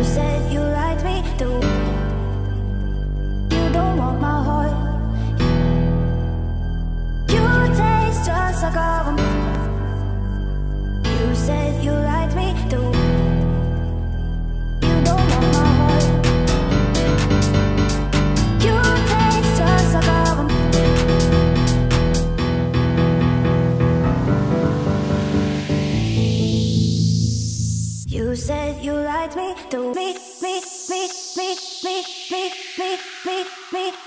said you liked me too. You don't want my heart. You taste just like a woman. You said you liked me too. You don't want my heart. You taste just like a woman. You said you liked me too. Me.